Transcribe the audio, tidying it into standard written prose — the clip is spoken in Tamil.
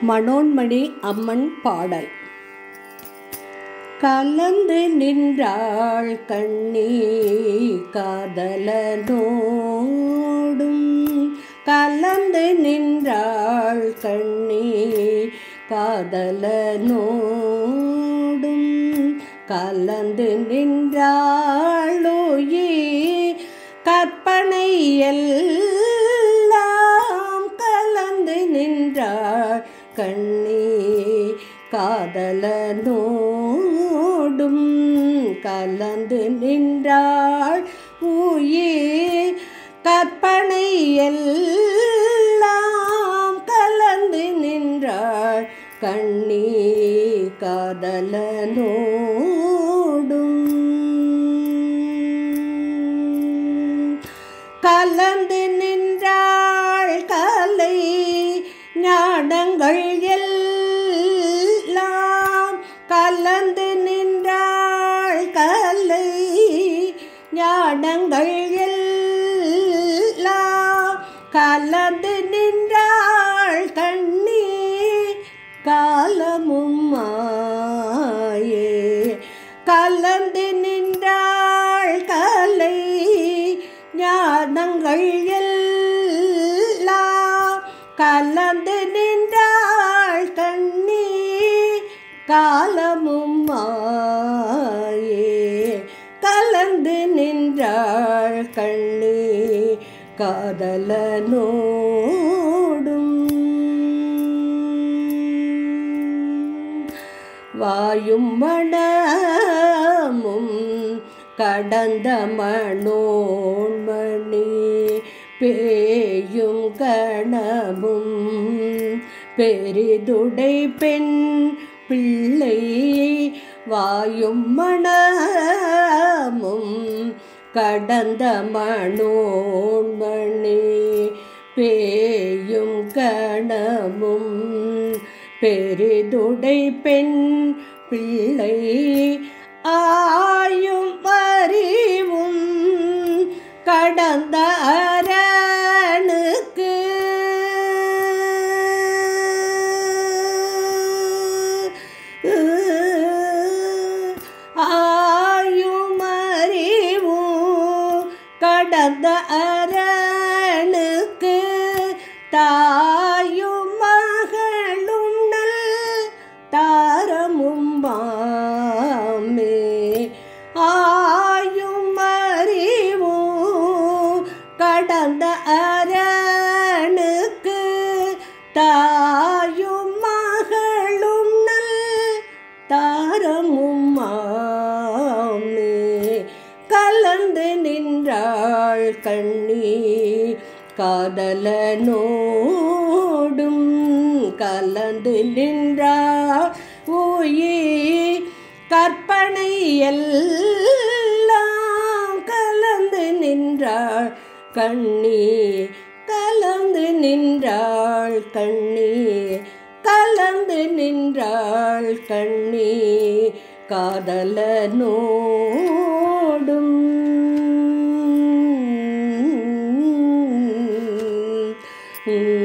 மனோன்மணி அம்மன் பாடல். கலந்து நின்றாள் கண்ணி காதலனோடும், கலந்து நின்றாள் கண்ணி காதலனோடும், கலந்து நின்றாளுயிர் கற்பனை எல்லாம், கலந்து நின்றாள் கண்ணி காதலனோடும், கலந்து நின்றாள் உயிர் கற்பனை எல்லாம், கலந்து நின்றாள் கண்ணி காதலனோடும். கலந்து நின்றாள் கலை ஞானங்கள் எல்லாம், கலந்து நின்றாள் கலை ஞானங்கள் எல்லாம், கலந்து நின்றாள் கண்ணி காலமும் மாயே, கலந்து நின்றாள் கலை ஞானங்கள் எல்லாம், கலந்து நின்றாள் கண்ணி காலமும் மாயே, கலந்து நின்றாள் கண்ணி காதலனோடும். வாயும் மனமும் கடந்த மனோன்மணி, பேயும் கணமும் பெரிதுடை பெண் பிள்ளை, வாயும் மனமும் கடந்த மனோன்மணி, பேயும் கணமும் பெரிதுடை பெண் பிள்ளை, ஆயும் அறிவும் கடந்த அரணுக்கு, ஆயும் அறிவும் கடந்த அரணுக்கு, தாயும் மகளும் நல் தாரமும் மாமே, ஆயும் அறிவும் கடந்த அரணுக்கு, தாயும் மகளும் நல் தாரமும் மாமே, கலந்து நின்றாள் கண்ணி காதலனோடும், கலந்து நின்றாள் உயிர் கற்பனை எல்லாம், கலந்து நின்றாள் கண்ணி, கலந்து நின்றாள் கண்ணி, கலந்து நின்றாள் கண்ணி காதலனோடும்.